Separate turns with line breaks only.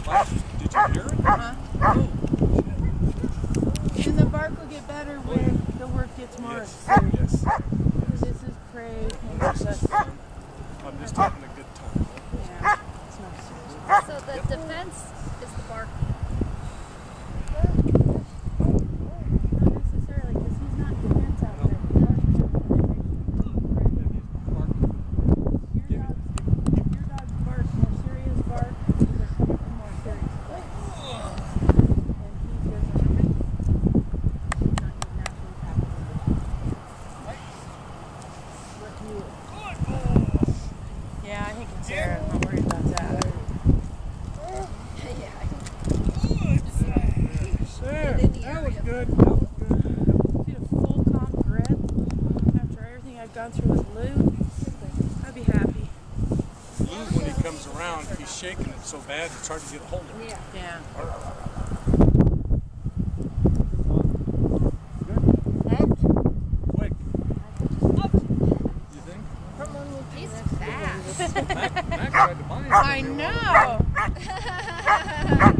Did you hear it?
Oh, shit. And the bark will get better when the work gets more serious. Because this is prey.
I'm just having a good time.
Yeah, it's not serious.
So the defense is the bark.
Not necessarily, because he's not defense out there. Your dog's bark, more serious bark, they're coming from more serious place. And he doesn't, he's not his natural habitat. Yeah, I think it's there. I'm not worried about that.
That was good. That was good.
Get a full comp grip after everything I've gone through with Lou. I'd be happy.
Lou, when he comes around, he's shaking it so bad it's hard to get a hold of it.
Yeah.
Quick. You think?
He's fast.
Mac tried to buy him.
I know.